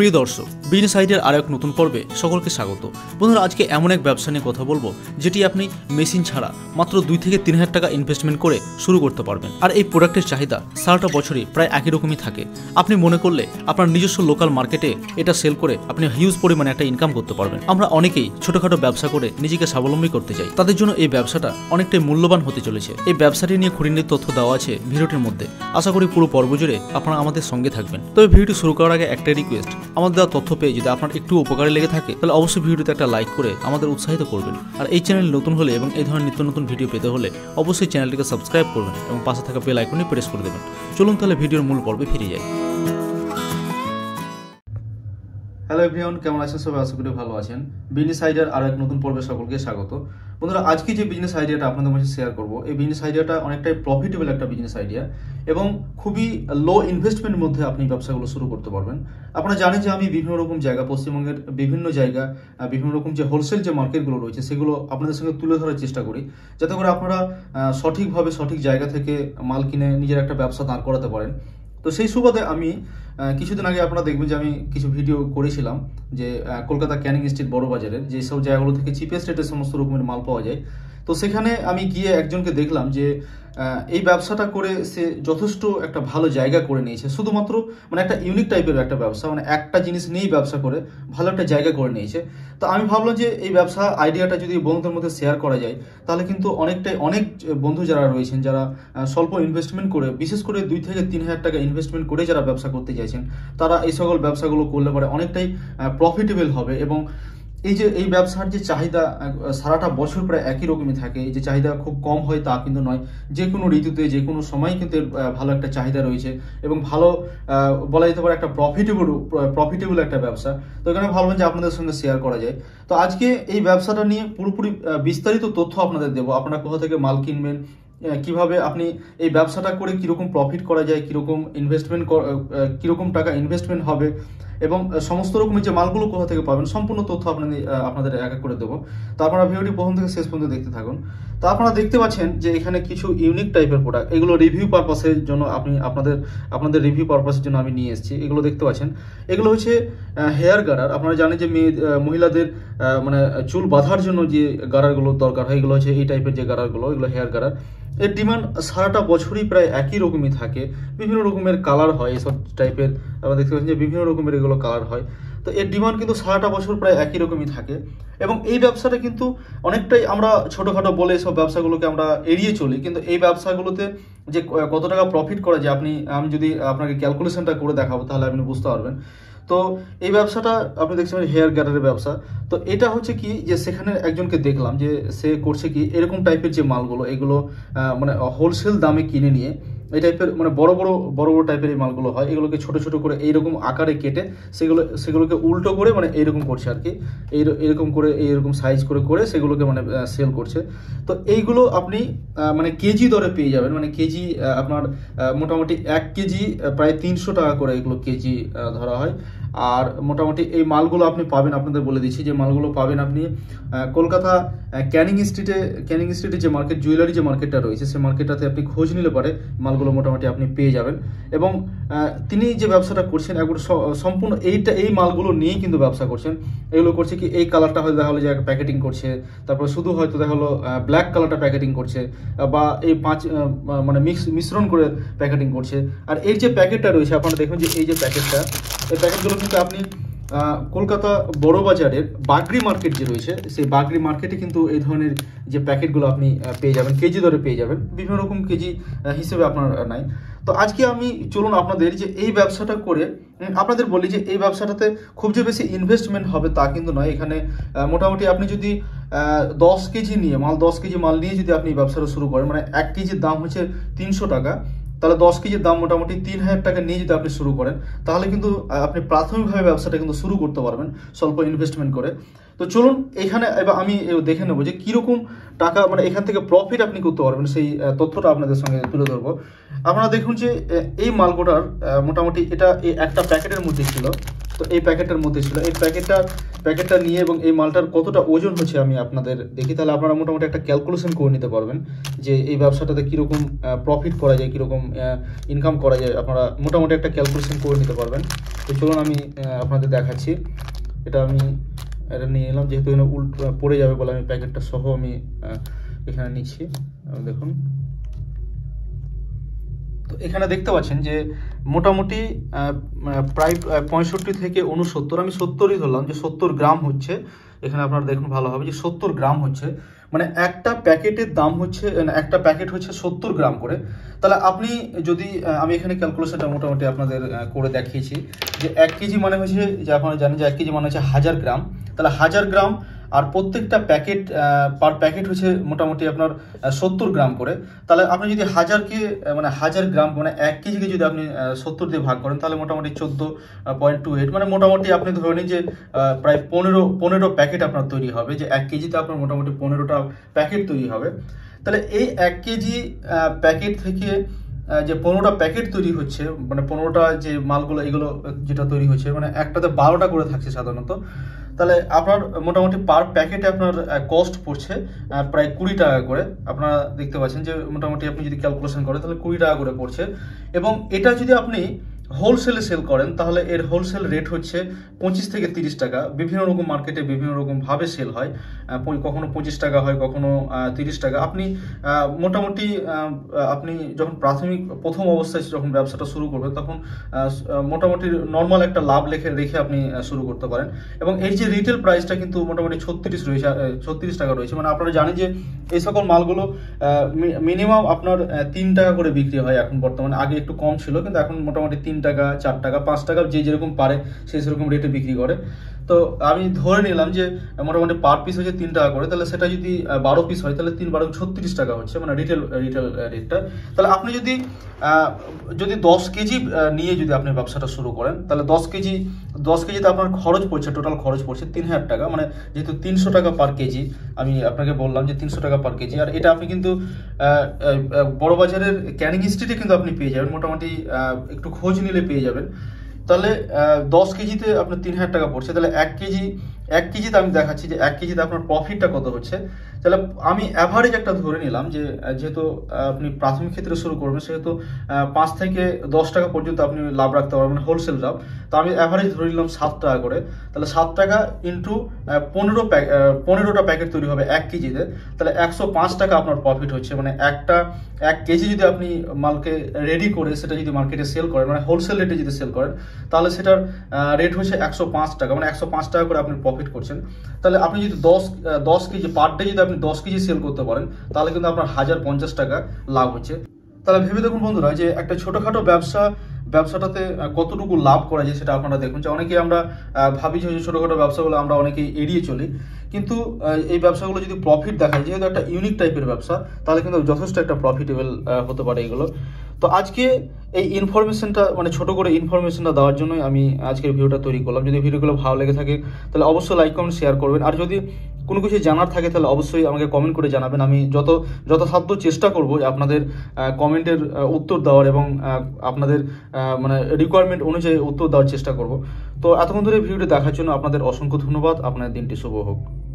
প্রিয় দর্শক, বিজনেস আইডিয়ার আর এক নতুন পর্বে সকলকে স্বাগত। বন্ধুরা, আজকে এমন এক ব্যবসা নিয়ে কথা বলবো যেটি আপনি মেশিন ছাড়া মাত্র 2 থেকে 3 হাজার টাকা ইনভেস্টমেন্ট করে শুরু করতে পারবেন। আর এই প্রোডাক্টের চাহিদা সারাটা বছরই প্রায় একই রকমই থাকে। আপনি মনে করলে আপনার নিজস্ব লোকাল মার্কেটে এটা সেল করে আপনি হিউজ পরিমাণে একটা ইনকাম করতে পারবেন। আমরা অনেকেই ছোটখাটো ব্যবসা করে নিজেকে স্বাবলম্বী করতে চাই, তাদের জন্য এই ব্যবসাটা অনেকটাই মূল্যবান হতে চলেছে। এই ব্যবসাটি নিয়ে খুঁটিনাটি তথ্য দেওয়া আছে ভিডিওটির মধ্যে। আশা করি পুরো পর্ব জুড়ে আপনারা আমাদের সঙ্গে থাকবেন। তবে ভিডিওটি শুরু করার আগে একটাই রিকোয়েস্ট, আমাদের দেওয়া তথ্য পেয়ে যদি আপনার একটু উপকারে লেগে থাকে তাহলে অবশ্যই ভিডিওতে একটা লাইক করে আমাদের উৎসাহিত করবেন। আর এই চ্যানেল নতুন হলে এবং এই ধরনের নিত্য নতুন ভিডিও পেতে হলে অবশ্যই চ্যানেলটিকে সাবস্ক্রাইব করবেন এবং পাশে থাকা বেল আইকনটি প্রেস করে দেবেন। চলুন তাহলে ভিডিওর মূল পর্বে ফিরে যাই। হ্যালো এভরিওয়ান, কেমন আছেন সবাই? আশা করি ভালো আছেন। বিজনেস আইডিয়ার আরও এক নতুন পর্বে সকলকে স্বাগত। বন্ধুরা, আজকে যে বিজনেস আইডিয়াটা আপনাদের মাঝে শেয়ার করব, এই বিজনেস আইডিয়াটা অনেকটাই প্রফিটেবল একটা বিজনেস আইডিয়া এবং খুবই লো ইনভেস্টমেন্টের মধ্যে আপনি ব্যবসাগুলো শুরু করতে পারবেন। আপনারা জানেন যে আমি বিভিন্ন রকম জায়গা, পশ্চিমবঙ্গের বিভিন্ন জায়গা, বিভিন্ন রকম যে হোলসেল যে মার্কেটগুলো রয়েছে সেগুলো আপনাদের সঙ্গে তুলে ধরার চেষ্টা করি, যাতে করে আপনারা সঠিকভাবে সঠিক জায়গা থেকে মাল কিনে নিজের একটা ব্যবসা দাঁড় করাতে পারেন। তো সেই সুবাদে আমি কিছুদিন আগে আপনারা দেখবেন যে আমি কিছু ভিডিও করেছিলাম যে কলকাতা ক্যানিং স্ট্রিট বড় বাজারের যেসব জায়গাগুলো থেকে চিপেস্ট রেটে সমস্ত রকমের মাল পাওয়া যায়। তো সেখানে আমি গিয়ে একজনকে দেখলাম যে এই ব্যবসাটা করে সে যথেষ্ট একটা ভালো জায়গা করে নিয়েছে। শুধুমাত্র মানে একটা ইউনিক টাইপের একটা ব্যবসা, মানে একটা জিনিস নিয়েই ব্যবসা করে ভালো একটা জায়গা করে নিয়েছে। তো আমি ভাবলাম যে এই ব্যবসা আইডিয়াটা যদি বন্ধুদের মধ্যে শেয়ার করা যায় তাহলে কিন্তু অনেক বন্ধু যারা রয়েছেন, যারা স্বল্প ইনভেস্টমেন্ট করে, বিশেষ করে 2 থেকে 3 হাজার টাকা ইনভেস্টমেন্ট করে যারা ব্যবসা করতে চাইছেন, তারা এই সকল ব্যবসাগুলো করলে পরে অনেকটাই প্রফিটেবল হবে। এবং এই ব্যবসার যে চাহিদা সারাটা বছর প্রায় একই রকমই থাকে, এই যে চাহিদা খুব কম হয় তা কিন্তু নয়। যে কোনো ঋতুতে যে কোনো সময় কিন্তু ভালো একটা চাহিদা রয়েছে এবং ভালো বলা যেতে পারে একটা প্রফিটেবল একটা ব্যবসা। তো এখানে ভাবলাম যে আপনাদের সঙ্গে শেয়ার করা যায়। তো আজকে এই ব্যবসাটা নিয়ে পুরোপুরি বিস্তারিত তথ্য আপনাদের দেবো। আপনারা কোথা থেকে মাল কিনবেন, কিভাবে আপনি এই ব্যবসাটা করে কিরকম প্রফিট করা যায়, কিরকম ইনভেস্টমেন্ট, কিরকম টাকা ইনভেস্টমেন্ট হবে এবং সমস্ত রকমের যে মালগুলো কোথা থেকে পাবেন, সম্পূর্ণ তথ্য আপনাদের এক এক করে দেবো। তো আপনারা ভিডিওটি প্রথম থেকে শেষ পর্যন্ত দেখতে থাকুন। তো আপনারা দেখতে পাচ্ছেন যে এখানে কিছু ইউনিক টাইপের প্রোডাক্ট, এগুলো রিভিউ পারপাসের জন্য আপনাদের রিভিউ পারপাসের জন্য আমি নিয়ে এসেছি। এগুলো দেখতে পাচ্ছেন, এগুলো হচ্ছে হেয়ার গার্ডার। আপনারা জানেন যে মহিলাদের মানে চুল বাঁধার জন্য যে গার্ডারগুলো দরকার হয়, এগুলো হচ্ছে এই টাইপের যে গার্ডারগুলো, এগুলো হেয়ার গার্ডার। এর ডিমান্ড সারাটা বছরই প্রায় একই রকমই থাকে। বিভিন্ন রকমের কালার হয় এসব টাইপের, আপনারা দেখতে পাচ্ছেন যে বিভিন্ন রকমের এগুলো কালার হয়। তো এর ডিমান্ড কিন্তু সারাটা বছর প্রায় একই রকমই থাকে। এবং এই ব্যবসাটা কিন্তু অনেকটাই আমরা ছোটোখাটো বলে এসব ব্যবসাগুলোকে আমরা এড়িয়ে চলি, কিন্তু এই ব্যবসাগুলোতে যে কত টাকা প্রফিট করা যায় আমি যদি আপনাকে ক্যালকুলেশনটা করে দেখাবো তাহলে আপনি বুঝতে পারবেন। তো এই ব্যবসাটা আপনি দেখছেন হেয়ার গার্ডারের ব্যবসা। তো এটা হচ্ছে কি, যে সেখানে একজনকে দেখলাম যে সে করছে কি, এরকম টাইপের যে মালগুলো, এগুলো মানে হোলসেল দামে কিনে নিয়ে এই টাইপের মানে বড় বড় টাইপের এই মালগুলো হয়, এগুলোকে ছোট ছোট করে এইরকম আকারে কেটে সেগুলোকে উল্টো করে মানে এইরকম করছে আর কি, এইরকম সাইজ করে সেগুলোকে মানে সেল করছে। তো এইগুলো আপনি মানে কেজি দরে পেয়ে যাবেন। মানে কেজি আপনার মোটামুটি 1 কেজি প্রায় 300 টাকা করে এগুলো কেজি ধরা হয়। আর মোটামুটি এই মালগুলো আপনি পাবেন, আপনাদের বলে দিচ্ছি যে মালগুলো পাবেন আপনি কলকাতা ক্যানিং স্ট্রিটে যে মার্কেট, জুয়েলারি যে মার্কেটটা রয়েছে, সেই মার্কেটটাতে আপনি খোঁজ নিলে পারে মালগুলো মোটামুটি আপনি পেয়ে যাবেন। এবং তিনি যে ব্যবসাটা করছেন একবার সম্পূর্ণ এই মালগুলো নিয়েই কিন্তু ব্যবসা করছেন। এগুলো করছে কি, এই কালারটা হয়তো দেখা হলো যে প্যাকেটিং করছে, তারপর শুধু হয়তো দেখা হলো ব্ল্যাক কালারটা প্যাকেটিং করছে, বা এই মানে মিশ্রণ করে প্যাকেটিং করছে। আর এর যে প্যাকেটটা রয়েছে আপনারা দেখবেন যে এই যে প্যাকেটটা, এই প্যাকেটগুলো কিন্তু আপনি কলকাতা বড় বাজারের বাগরি মার্কেট যে রয়েছে, সেই বাগরি মার্কেটে কিন্তু এই ধরনের যে প্যাকেটগুলো আপনি পেয়ে যাবেন, কেজি দরে পেয়ে যাবেন, বিভিন্ন রকম কেজি হিসেবে আপনার নাই। তো আজকে আমি চলুন আপনাদের যে এই ব্যবসাটা করে আপনাদের বলি যে এই ব্যবসাটাতে খুব যে বেশি ইনভেস্টমেন্ট হবে তা কিন্তু নয়। এখানে মোটামুটি আপনি যদি 10 কেজি মাল নিয়ে যদি আপনি ব্যবসাটা শুরু করেন, মানে 1 কেজির দাম হচ্ছে 300 টাকা, তাহলে 10 কেজির দাম মোটামুটি 3000 টাকা নিয়ে যদি আপনি শুরু করেন তাহলে কিন্তু আপনি প্রাথমিকভাবে ব্যবসাটা কিন্তু শুরু করতে পারবেন স্বল্প ইনভেস্টমেন্ট করে। তো চলুন এখানে এবার আমি দেখে নেবো যে কীরকম টাকা মানে এখান থেকে প্রফিট আপনি করতে পারবেন, সেই তথ্যটা আপনাদের সঙ্গে তুলে ধরবো। আপনারা দেখুন যে এই মালগুলোর মোটামুটি এটা এই একটা প্যাকেটের মধ্যে ছিল। তো এই প্যাকেটের মধ্যে ছিল, এই প্যাকেটটা প্যাকেটটা নিয়ে এবং এই মালটার কতটা ওজন হচ্ছে আমি আপনাদের দেখি, তাহলে আপনারা মোটামুটি একটা ক্যালকুলেশন করে নিতে পারবেন যে এই ব্যবসাটাতে কীরকম প্রফিট করা যায়, কীরকম ইনকাম করা যায়, আপনারা মোটামুটি একটা ক্যালকুলেশন করে নিতে পারবেন। তো চলুন আমি আপনাদের দেখাচ্ছি। এটা নিয়ে এলাম, যেহেতু এখানে পড়ে যাবে বলে আমি প্যাকেটটা সহ আমি এখানে নিচ্ছি। দেখুন, তো এখানে দেখতে পাচ্ছেন যে মোটামুটি প্রায় 65 থেকে 69, আমি 70ই ধরলাম যে 70 গ্রাম হচ্ছে। এখানে আপনারা দেখুন ভালোভাবে যে 70 গ্রাম হচ্ছে, মানে একটা প্যাকেটের দাম হচ্ছে, একটা প্যাকেট হচ্ছে 70 গ্রাম করে। তাহলে আপনি যদি আমি এখানে ক্যালকুলেশনটা মোটামুটি আপনাদের করে দেখিয়েছি যে 1 কেজি মানে হচ্ছে, যে আপনারা জানেন যে 1 কেজি মানে হচ্ছে 1000 গ্রাম। তাহলে 1000 গ্রাম আর প্রত্যেকটা প্যাকেট পার প্যাকেট হচ্ছে মোটামুটি আপনার 70 গ্রাম করে। তাহলে আপনি যদি 1000 গ্রাম মানে 1 কেজিকে যদি আপনি 70 দিয়ে ভাগ করেন, তাহলে মোটামুটি 14.28, মানে মোটামুটি আপনি ধরে নিন যে প্রায় 15 প্যাকেট আপনার তৈরি হবে, যে 1 কেজিতে আপনার মোটামুটি 15টা প্যাকেট তৈরি হবে। তাহলে এই 1 কেজি প্যাকেট থেকে যে 15টা প্যাকেট তৈরি হচ্ছে, মানে 15টা যে মালগুলো এগুলো যেটা তৈরি হচ্ছে, মানে একটাতে 12টা করে থাকছে সাধারণত। তাহলে আপনার মোটামুটি পার প্যাকেটে আপনার কস্ট পড়ছে প্রায় 20 টাকা করে। আপনারা দেখতে পাচ্ছেন যে মোটামুটি আপনি যদি ক্যালকুলেশন করেন তাহলে 20 টাকা করে পড়ছে। এবং এটা যদি আপনি হোলসেলে সেল করেন তাহলে এর হোলসেল রেট হচ্ছে 25 থেকে 30 টাকা। বিভিন্ন রকম মার্কেটে বিভিন্ন রকম ভাবে সেল হয়, কখনো 25 টাকা হয়, কখনো 30 টাকা। আপনি মোটামুটি আপনি যখন প্রথম অবস্থায় যখন ব্যবসাটা শুরু করবেন, তখন মোটামুটি নর্মাল একটা লাভ রেখে আপনি শুরু করতে পারেন। এবং এর যে রিটেল প্রাইসটা কিন্তু মোটামুটি 36 টাকা রয়েছে। মানে আপনারা জানেন যে এই সকল মালগুলো মিনিমাম আপনার 3 টাকা করে বিক্রি হয় এখন বর্তমানে। আগে একটু কম ছিল, কিন্তু এখন মোটামুটি 3 টাকা, 4 টাকা, 5 টাকা যে যেরকম পারে সেই সেরকম রেটে বিক্রি করে। তো আমি ধরে নিলাম যে মোটামুটি পার পিস হচ্ছে 3 টাকা করে। তাহলে সেটা যদি 12 পিস হয় তাহলে 3 12 36 টাকা হচ্ছে, মানে রিটেল রেটটা। তাহলে আপনি যদি 10 কেজি নিয়ে যদি আপনি ব্যবসাটা শুরু করেন, তাহলে 10 কেজিতে আপনার খরচ পড়ছে, টোটাল খরচ পড়ছে 3000 টাকা। মানে যেহেতু 300 টাকা পার কেজি, আমি আপনাকে বললাম যে 300 টাকা পার কেজি। আর এটা আপনি কিন্তু বড় বাজারের ক্যানিং স্ট্রিটে কিন্তু আপনি পেয়ে যাবেন, মোটামুটি একটু খোঁজ নিলে পেয়ে যাবেন। তাহলে 10 কেজিতে আপনার 3000 টাকা পড়ছে। তাহলে 1 কেজিতে আমি দেখাচ্ছি যে 1 কেজিতে আপনার প্রফিটটা কত হচ্ছে। তাহলে আমি অ্যাভারেজ একটা ধরে নিলাম যে যেহেতু আপনি প্রাথমিক ক্ষেত্রে শুরু করবেন, সেহেতু 5 থেকে 10 টাকা পর্যন্ত আপনি লাভ রাখতে পারবেন, হোলসেল লাভ। তো আমি অ্যাভারেজ ধরে নিলাম 7 টাকা করে। তাহলে 7 টাকা ইন্টু 15টা প্যাকেট তৈরি হবে 1 কেজিতে, তাহলে 105 টাকা আপনার প্রফিট হচ্ছে। মানে 1 কেজি যদি আপনি মালকে রেডি করে সেটা যদি মার্কেটে সেল করেন, মানে হোলসেল রেটে যদি সেল করেন, তাহলে সেটার রেট হচ্ছে 105 টাকা, মানে 105 টাকা করে আপনি প্রফিট করছেন। তাহলে আপনি যদি 10 কেজি পার ডে যদি আপনি 10 কেজি সেল করতে পারেন, তাহলে কিন্তু আপনার 1050 টাকা লাভ হচ্ছে। তাহলে ভেবে দেখুন বন্ধুরা, যে একটা ছোটখাটো ব্যবসাটাতে কতটুকু লাভ করা যায় সেটা আপনারা দেখুন। যে অনেকেই আমরা ভাবি যে ছোটখাটো ব্যবসাগুলো আমরা অনেকেই এড়িয়ে চলি, কিন্তু এই ব্যবসাগুলো যদি প্রফিট দেখায়, যেহেতু একটা ইউনিক টাইপের ব্যবসা, তাহলে কিন্তু যথেষ্ট একটা প্রফিটেবল হতে পারে এগুলো। তো আজকে এই ইনফরমেশনটা, মানে ছোট করে ইনফরমেশনটা দেওয়ার জন্যই আমি আজকের ভিডিওটা তৈরি করলাম। যদি ভিডিওগুলো ভালো লেগে থাকে তাহলে অবশ্যই লাইক কমেন্ট শেয়ার করবেন। আর যদি কোনো কিছু জানার থাকে তাহলে অবশ্যই আমাকে কমেন্ট করে জানাবেন। আমি যথাসাধ্য চেষ্টা করব আপনাদের কমেন্টের উত্তর দেওয়ার, এবং আপনাদের মানে রিকোয়ারমেন্ট অনুযায়ী উত্তর দেওয়ার চেষ্টা করব। তো এতক্ষণ ধরে ভিডিওটি দেখার জন্য আপনাদের অসংখ্য ধন্যবাদ। আপনার দিনটি শুভ হোক।